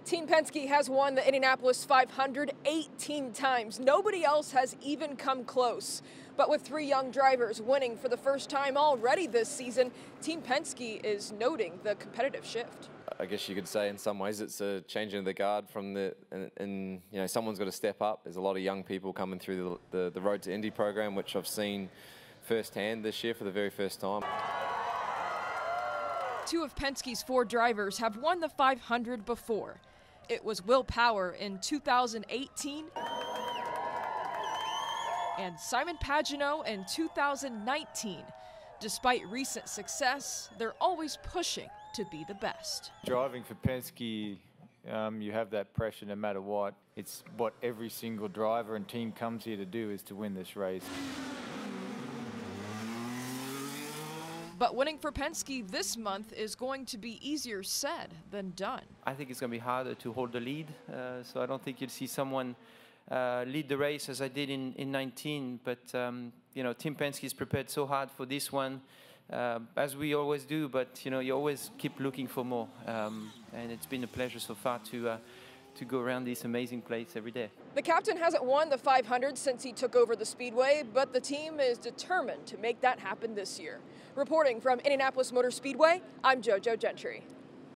Team Penske has won the Indianapolis 500 18 times. Nobody else has even come close. But with three young drivers winning for the first time already this season, Team Penske is noting the competitive shift. I guess you could say in some ways it's a changing of the guard from and you know, someone's got to step up. There's a lot of young people coming through the Road to Indy program, which I've seen firsthand this year for the very first time. Two of Penske's four drivers have won the 500 before. It was Will Power in 2018 and Simon Pagenaud in 2019. Despite recent success, they're always pushing to be the best. Driving for Penske, you have that pressure no matter what. It's what every single driver and team comes here to do, is to win this race. But winning for Penske this month is going to be easier said than done. I think it's going to be harder to hold the lead, so I don't think you'll see someone lead the race as I did in 19. But you know, Team Penske is prepared so hard for this one, as we always do. But you know, you always keep looking for more, and it's been a pleasure so far to go around this amazing place every day. The captain hasn't won the 500 since he took over the Speedway, but the team is determined to make that happen this year. Reporting from Indianapolis Motor Speedway, I'm JoJo Gentry.